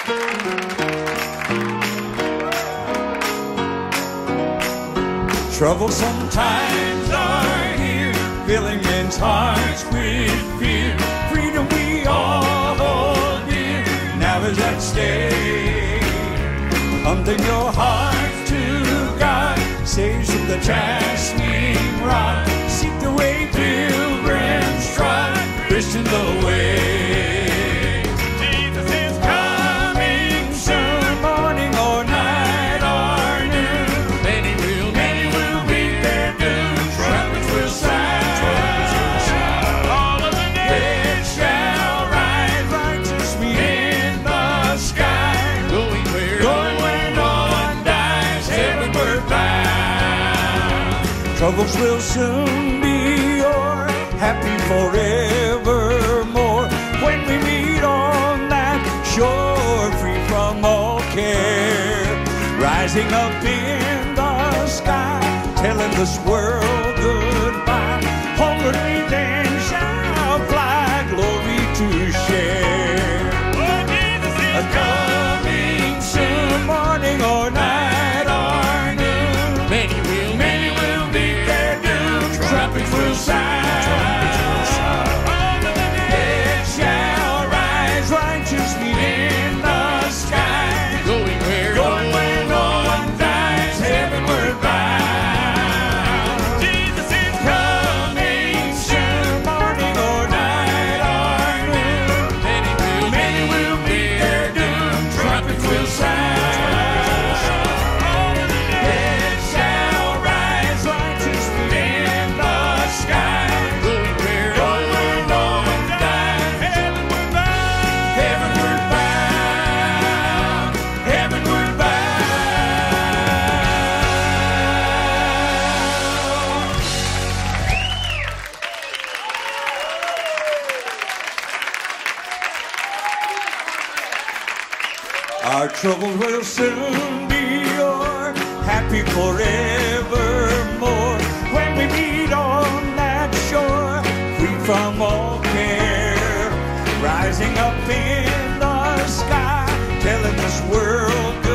Troublesome times are here, filling men's hearts with fear. Freedom we all hold dear, now is at stake. Humbling your heart to God, saves from the chastening rod. Seek the way pilgrims trod, Christian the way. Jesus is coming soon, morning or night or noon. Many will meet their doom, trumpets will sound. All of the dead shall rise, righteous meet in the sky. Going where no one dies, heavenward bound. Troubles will soon be o'er, happy forevermore, when we meet on that shore, free from all care. Rising up in the sky, telling this world goodbye. Homeward we then shall fly, glory to share. Oh, Jesus is coming soon, morning or night or noon. Many will meet their doom, trumpets will sound. All of the dead shall rise, righteous meet in the sky. Going where no one dies, heavenward bound. Jesus is coming soon, morning or night or noon. Many will meet their doom, trumpets will sound. All of the dead shall rise, righteous meet in the sky. Going where no one dies, heavenward bound, heavenward bound, heavenward bound. Our troubles will soon be o'er, happy forevermore, when we meet on that shore, free from all care. Rising up in the sky, telling this world